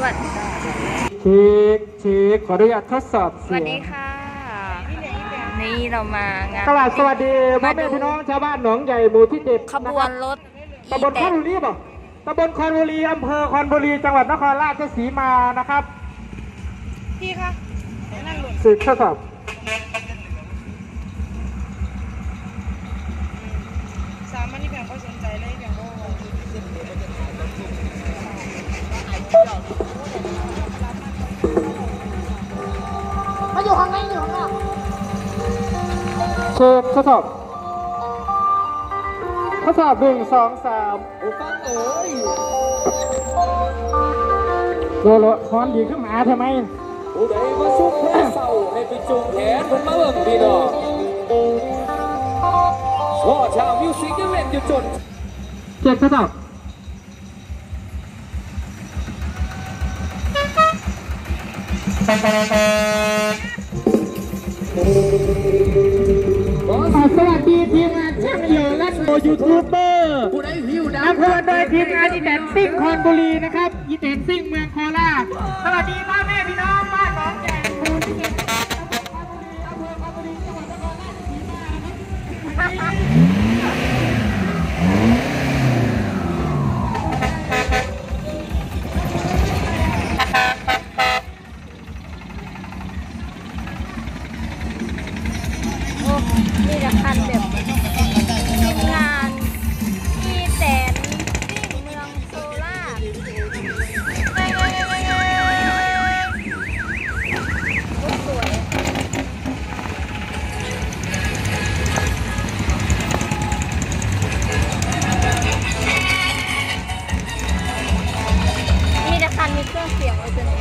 วัสดีค่ะเช็คขออนุญาตทดสอบสวัเสียงสดีค่ะนี่เรามางานสวัสดีพ่อแม่พี่น้องชาวบ้านหนองใหญ่หมู่ที่7 ขบวนรถตำบลคอนบุรีป่ะตำบลคอนบุรีอำเภอคอนบุรีจังหวัดนครราชสีมานะครับพี่คะนั่งหล่นสื่อทดสอบสามมันนี่แบ่งก็สนใจเลยแบ่งก็มาอยู่ข้างในอยู่ข้างนอกเช็คทดสอบ1 2 3 ฟังเอ๋ยโลคอนดีขึ้นมาทำไมผู้ใดมาซุกแค่เศร้าให้ไปจูงแขนมันมาเบิ่งพี่น้องพ่อชาวมิวสิกยังเล่นอยู่จนเช็คทดสอบสวัสดีทีมงานช่างเหลือและยูทูบเบอร์ผู้ใดหิวอำเภอโดยทีมงานอีแตนซิ่งคอนบุรีนะครับอีแตนซิ่งเมืองโคราชสวัสดีพ่อแม่พี่น้องบ้านหนองใหญ่หมู่ที่7อำเภอคอนบุรีจังหวัดนครราชสีมานี่ละคันแบบทีมงานที่แสนซิ่งเมืองโซล่าสวยนี่ละคันมีเครื่องเสียงไว้ตัวนี้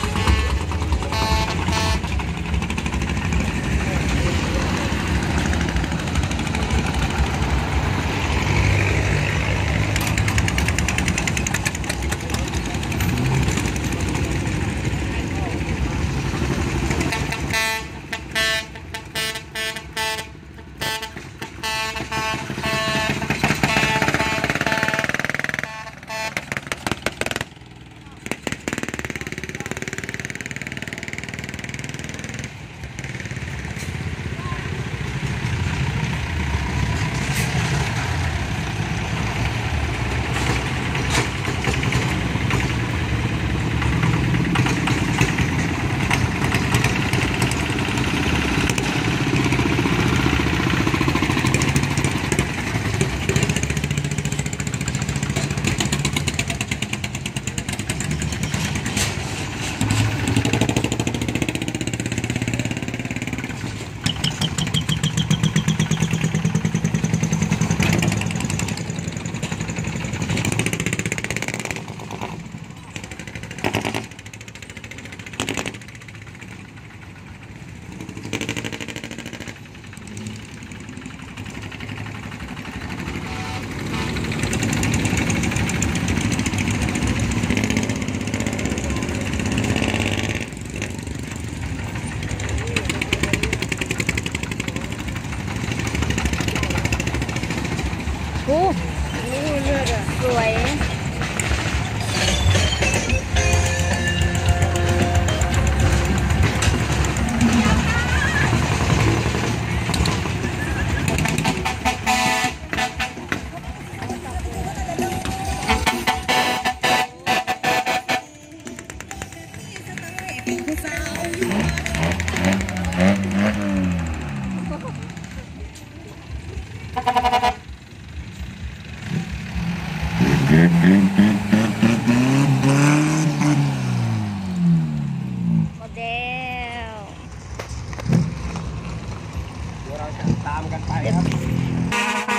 สวยโมเดลเดี๋ยวเราจะตามกันไปครับ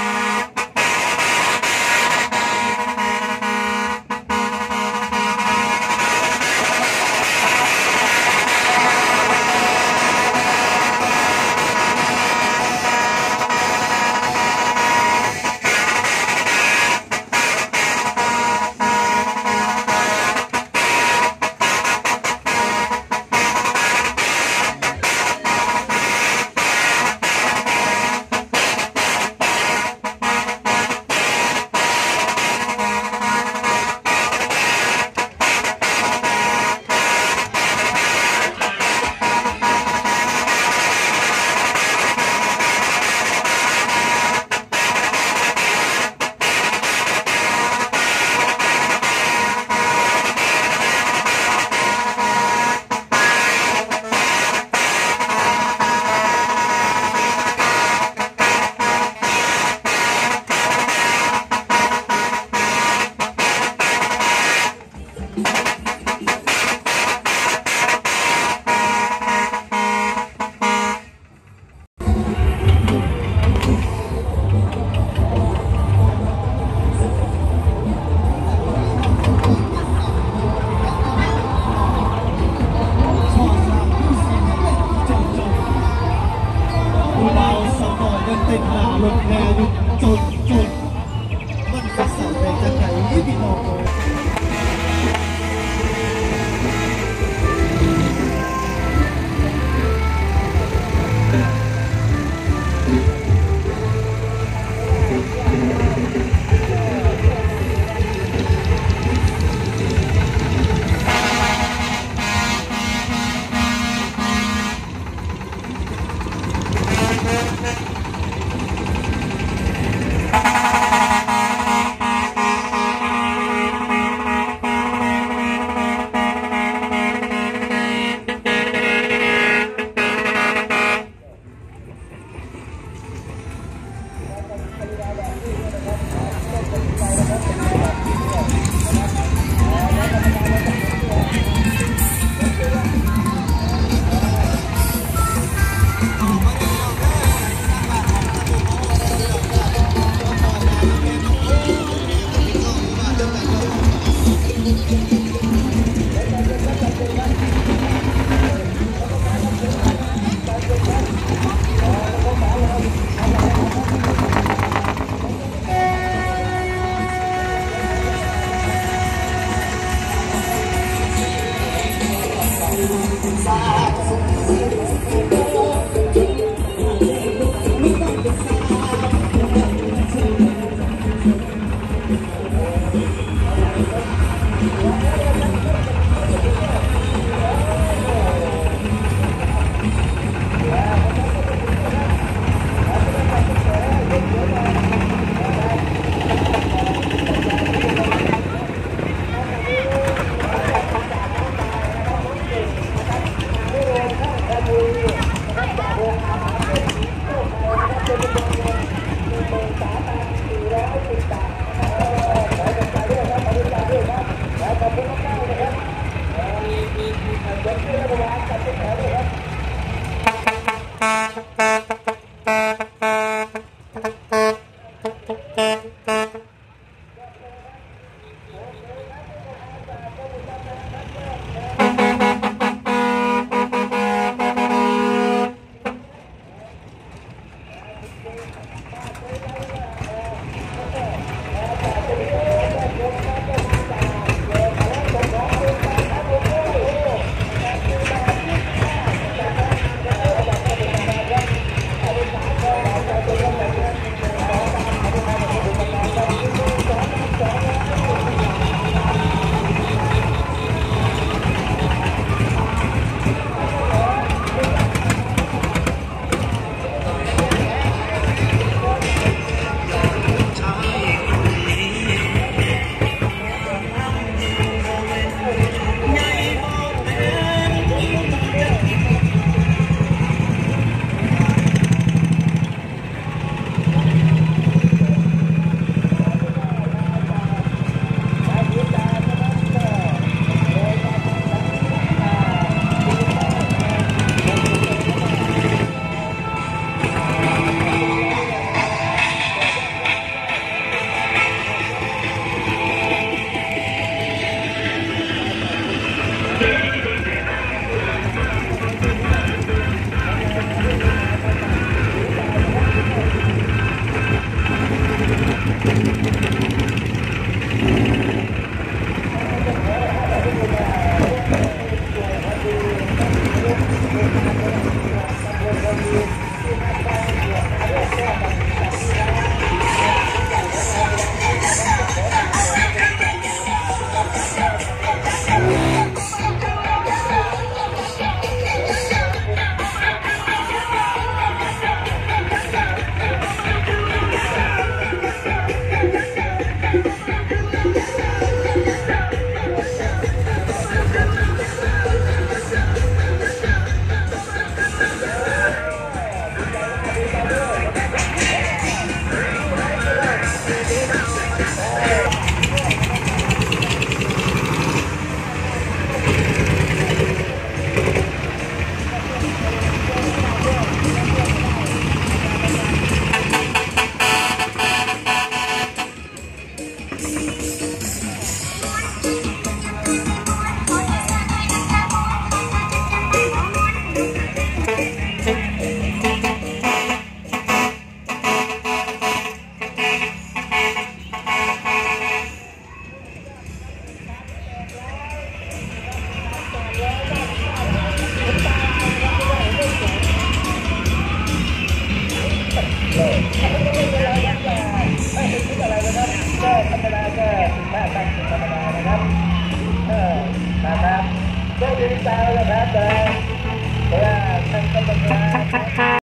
ดีใจแล้วครับแต่ว่าท่านกรรมการ